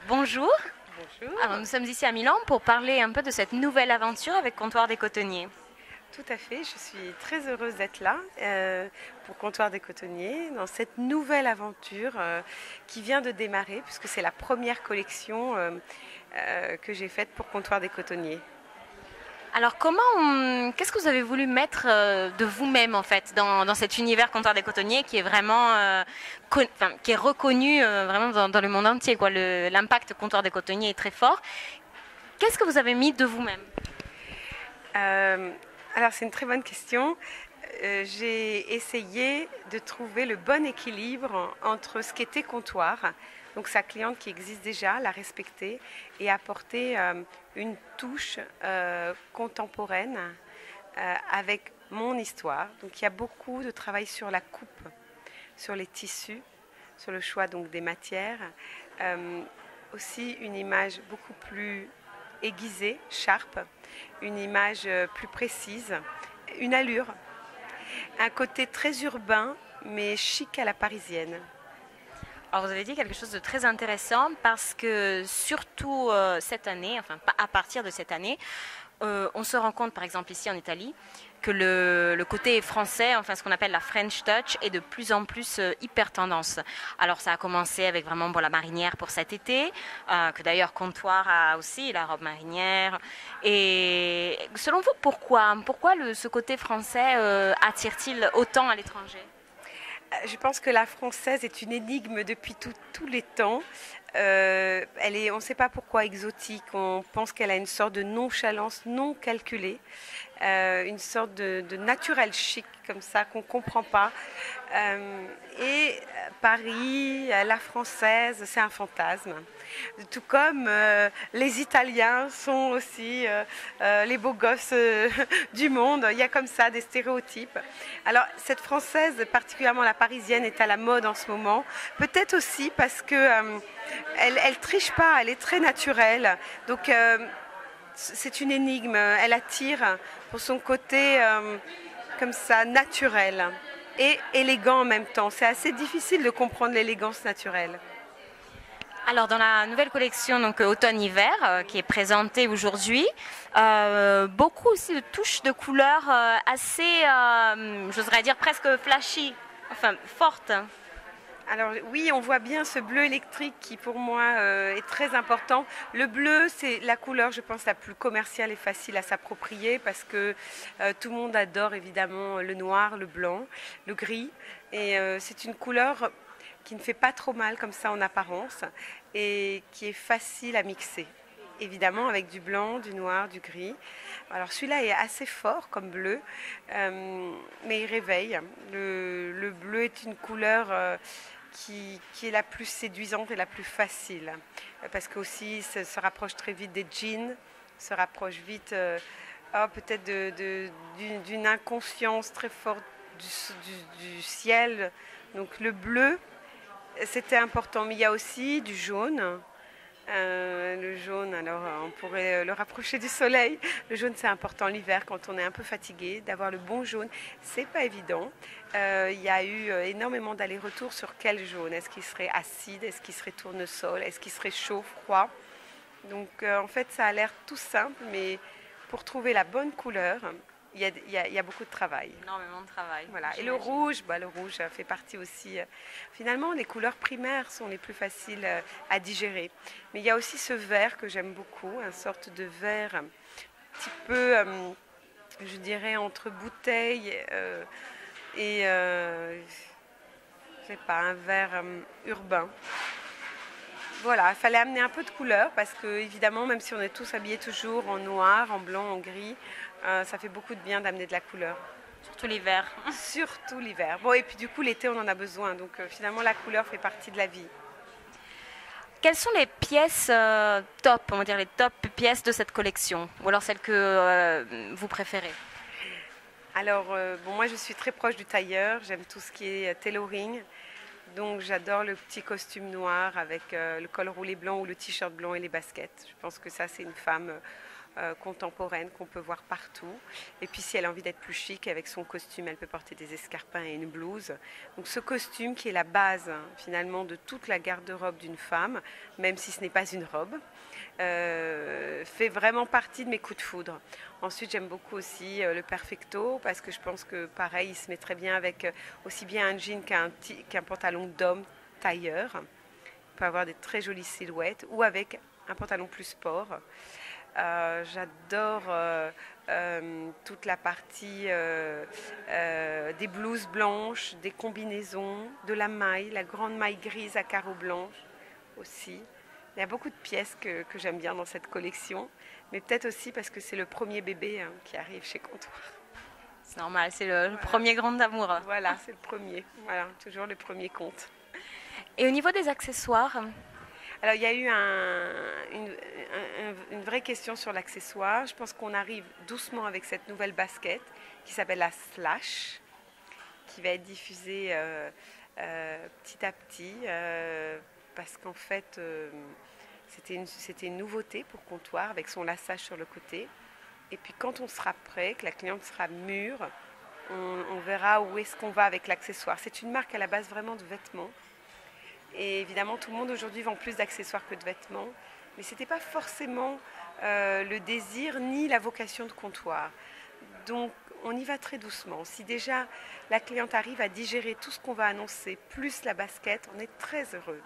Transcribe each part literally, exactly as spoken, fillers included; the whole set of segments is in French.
bonjour. Bonjour. Alors, nous sommes ici à Milan pour parler un peu de cette nouvelle aventure avec Comptoir des Cotonniers. Tout à fait, je suis très heureuse d'être là euh, pour Comptoir des Cotonniers, dans cette nouvelle aventure euh, qui vient de démarrer, puisque c'est la première collection euh, euh, que j'ai faite pour Comptoir des Cotonniers. Alors, comment, qu'est-ce que vous avez voulu mettre euh, de vous-même en fait dans, dans cet univers Comptoir des Cotonniers qui est vraiment, euh, con- enfin, qui est reconnu euh, vraiment dans, dans le monde entier, quoi. Le- L'impact Comptoir des Cotonniers est très fort. Qu'est-ce que vous avez mis de vous-même? Euh, alors c'est une très bonne question. Euh, j'ai essayé de trouver le bon équilibre entre ce qu'était Comptoir, donc sa cliente qui existe déjà, la respecter et apporter euh, une touche euh, contemporaine euh, avec mon histoire. Donc il y a beaucoup de travail sur la coupe, sur les tissus, sur le choix donc des matières. Euh, aussi une image beaucoup plus aiguisée, sharp, une image plus précise, une allure, un côté très urbain mais chic à la parisienne. Alors, vous avez dit quelque chose de très intéressant parce que surtout euh, cette année, enfin pas à partir de cette année, euh, on se rend compte, par exemple ici en Italie, que le, le côté français, enfin ce qu'on appelle la French touch, est de plus en plus euh, hyper tendance. Alors ça a commencé avec vraiment bon, la marinière pour cet été, euh, que d'ailleurs Comptoir a aussi, la robe marinière. Et selon vous, pourquoi Pourquoi le, ce côté français euh, attire-t-il autant à l'étranger? Je pense que la française est une énigme depuis tout- tous les temps. Euh, elle est, on ne sait pas pourquoi exotique, on pense qu'elle a une sorte de nonchalance non calculée, euh, une sorte de, de naturel chic comme ça qu'on ne comprend pas. Euh, et Paris, la française, c'est un fantasme. Tout comme euh, les Italiens sont aussi euh, euh, les beaux gosses euh, du monde. Il y a comme ça des stéréotypes. Alors cette française, particulièrement la parisienne, est à la mode en ce moment. Peut-être aussi parce que euh, elle, elle triche pas, elle est très naturelle. Donc euh, c'est une énigme. Elle attire pour son côté euh, comme ça naturel et élégant en même temps. C'est assez difficile de comprendre l'élégance naturelle. Alors dans la nouvelle collection donc euh, automne-hiver euh, qui est présentée aujourd'hui, euh, beaucoup aussi de touches de couleurs euh, assez, euh, j'oserais dire presque flashy, enfin fortes. Alors oui, on voit bien ce bleu électrique qui pour moi euh, est très important. Le bleu, c'est la couleur, je pense, la plus commerciale et facile à s'approprier parce que euh, tout le monde adore évidemment le noir, le blanc, le gris. Et euh, c'est une couleur qui ne fait pas trop mal comme ça en apparence et qui est facile à mixer. Évidemment avec du blanc, du noir, du gris. Alors celui-là est assez fort comme bleu, euh, mais il réveille. Le, le bleu est une couleur euh, qui, qui est la plus séduisante et la plus facile, parce qu'aussi ça se rapproche très vite des jeans, se rapproche vite euh, oh, peut-être de, de, d'une, d'une inconscience très forte du, du, du ciel. Donc le bleu, c'était important, mais il y a aussi du jaune. Euh, le jaune, alors on pourrait le rapprocher du soleil. Le jaune, c'est important l'hiver quand on est un peu fatigué, d'avoir le bon jaune. C'est pas évident. Euh, il y a eu énormément d'allers-retours sur quel jaune. Est-ce qu'il serait acide? Est-ce qu'il serait tournesol? Est-ce qu'il serait chaud, froid? Donc euh, en fait, ça a l'air tout simple, mais pour trouver la bonne couleur, il y, a, il, y a, il y a beaucoup de travail. Énormément de travail. Voilà. Et le rouge, bah, le rouge fait partie aussi. Euh, finalement, les couleurs primaires sont les plus faciles euh, à digérer. Mais il y a aussi ce vert que j'aime beaucoup, une sorte de vert un petit peu, euh, je dirais, entre bouteille euh, et, euh, je sais pas, un vert euh, urbain. Voilà, il fallait amener un peu de couleur parce que, évidemment, même si on est tous habillés toujours en noir, en blanc, en gris, euh, ça fait beaucoup de bien d'amener de la couleur. Surtout l'hiver. Surtout l'hiver. Bon, et puis du coup, l'été, on en a besoin. Donc euh, finalement, la couleur fait partie de la vie. Quelles sont les pièces euh, top, on va dire les top pièces de cette collection, ou alors celles que euh, vous préférez? Alors, euh, bon, moi, je suis très proche du tailleur. J'aime tout ce qui est tailoring. Donc, j'adore le petit costume noir avec euh, le col roulé blanc ou le t-shirt blanc et les baskets. Je pense que ça, c'est une femme euh, contemporaine qu'on peut voir partout. Et puis si elle a envie d'être plus chic, avec son costume, elle peut porter des escarpins et une blouse. Donc ce costume qui est la base hein, finalement de toute la garde-robe d'une femme, même si ce n'est pas une robe, euh, fait vraiment partie de mes coups de foudre. Ensuite, j'aime beaucoup aussi euh, le perfecto parce que je pense que pareil, il se met très bien avec euh, aussi bien un jean qu'un qu'un pantalon d'homme tailleur. On peut avoir des très jolies silhouettes ou avec un pantalon plus sport. Euh, J'adore euh, euh, toute la partie euh, euh, des blouses blanches, des combinaisons, de la maille, la grande maille grise à carreaux blancs aussi. Il y a beaucoup de pièces que, que j'aime bien dans cette collection, mais peut-être aussi parce que c'est le premier bébé hein, qui arrive chez Comptoir. C'est normal, c'est le, le Voilà. premier grand amour. Voilà, c'est le premier. Voilà, toujours le premier compte. Et au niveau des accessoires, alors il y a eu un, une, un, une vraie question sur l'accessoire. Je pense qu'on arrive doucement avec cette nouvelle basket qui s'appelle la Slash, qui va être diffusée euh, euh, petit à petit, euh, parce qu'en fait euh, c'était une, c'était une nouveauté pour Comptoir avec son laçage sur le côté. Et puis quand on sera prêt, que la cliente sera mûre, on, on verra où est-ce qu'on va avec l'accessoire. C'est une marque à la base vraiment de vêtements. Et évidemment, tout le monde aujourd'hui vend plus d'accessoires que de vêtements. Mais ce n'était pas forcément euh, le désir ni la vocation de Comptoir. Donc, on y va très doucement. Si déjà la cliente arrive à digérer tout ce qu'on va annoncer, plus la basket, on est très heureux.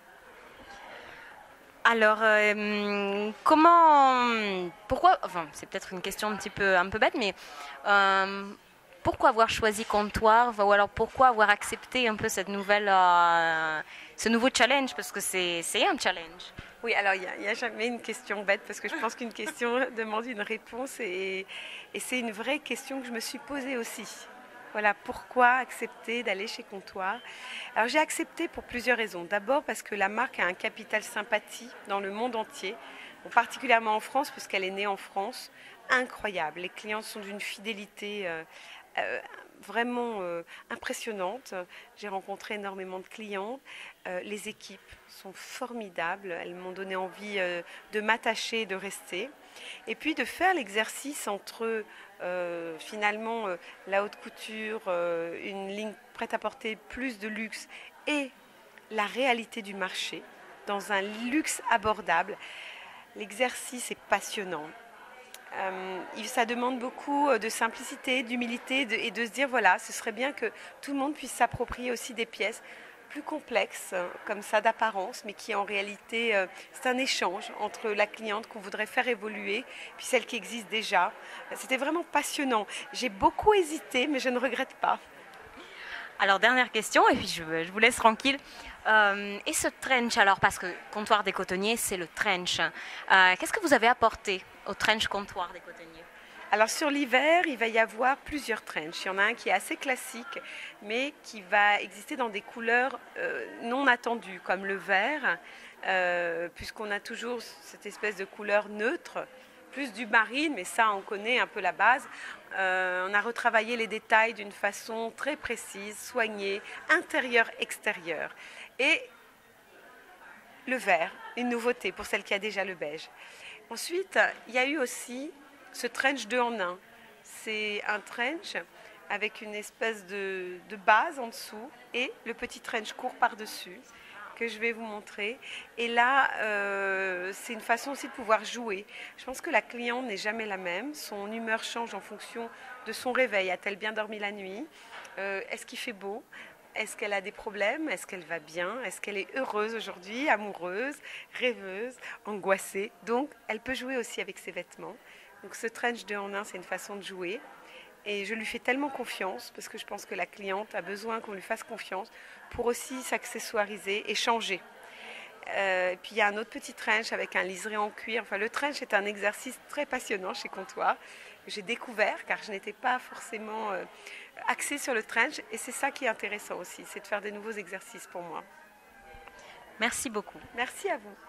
alors euh, comment, pourquoi, enfin c'est peut-être une question un petit peu, un peu bête, mais euh, pourquoi avoir choisi Comptoir ou alors pourquoi avoir accepté un peu cette nouvelle, euh, ce nouveau challenge, parce que c'est, c'est un challenge. Oui, alors il n'y a, a jamais une question bête parce que je pense qu'une question demande une réponse et, et c'est une vraie question que je me suis posée aussi. Voilà, pourquoi accepter d'aller chez Comptoir? Alors j'ai accepté pour plusieurs raisons. D'abord parce que la marque a un capital sympathie dans le monde entier, bon, particulièrement en France puisqu'elle est née en France, incroyable. Les clients sont d'une fidélité euh, euh, vraiment euh, impressionnante. J'ai rencontré énormément de clientes. Euh, les équipes sont formidables. Elles m'ont donné envie euh, de m'attacher et de rester. Et puis de faire l'exercice entre euh, finalement euh, la haute couture, euh, une ligne prêt-à-porter plus de luxe et la réalité du marché dans un luxe abordable. L'exercice est passionnant. Euh, ça demande beaucoup de simplicité, d'humilité de, et de se dire voilà, ce serait bien que tout le monde puisse s'approprier aussi des pièces plus complexes, comme ça d'apparence, mais qui en réalité, euh, c'est un échange entre la cliente qu'on voudrait faire évoluer, puis celle qui existe déjà. C'était vraiment passionnant. J'ai beaucoup hésité, mais je ne regrette pas. Alors dernière question, et puis je, je vous laisse tranquille. Euh, et ce trench, alors, parce que Comptoir des Cotonniers, c'est le trench. Euh, qu'est-ce que vous avez apporté au trench Comptoir des Cotonniers? Alors sur l'hiver, il va y avoir plusieurs trenchs. Il y en a un qui est assez classique, mais qui va exister dans des couleurs euh, non attendues, comme le vert, euh, puisqu'on a toujours cette espèce de couleur neutre, plus du marine, mais ça on connaît un peu la base. Euh, on a retravaillé les détails d'une façon très précise, soignée, intérieur-extérieur. Et le vert, une nouveauté pour celle qui a déjà le beige. Ensuite, il y a eu aussi ce trench deux en un. C'est un trench avec une espèce de, de base en dessous et le petit trench court par-dessus que je vais vous montrer. Et là, euh, c'est une façon aussi de pouvoir jouer. Je pense que la cliente n'est jamais la même. Son humeur change en fonction de son réveil. A-t-elle bien dormi la nuit? euh, Est-ce qu'il fait beau? Est-ce qu'elle a des problèmes? Est-ce qu'elle va bien? Est-ce qu'elle est heureuse aujourd'hui, amoureuse, rêveuse, angoissée? Donc, elle peut jouer aussi avec ses vêtements. Donc, ce trench deux en un, c'est une façon de jouer. Et je lui fais tellement confiance, parce que je pense que la cliente a besoin qu'on lui fasse confiance pour aussi s'accessoiriser et changer. Euh, et puis, il y a un autre petit trench avec un liseré en cuir. Enfin, le trench est un exercice très passionnant chez Comptoir. J'ai découvert, car je n'étais pas forcément euh, axée sur le trench. Et c'est ça qui est intéressant aussi, c'est de faire des nouveaux exercices pour moi. Merci beaucoup. Merci à vous.